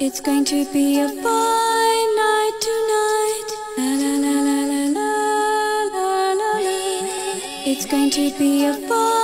It's going to be a fine night tonight. La la la la la la la la la. It's going to be a fine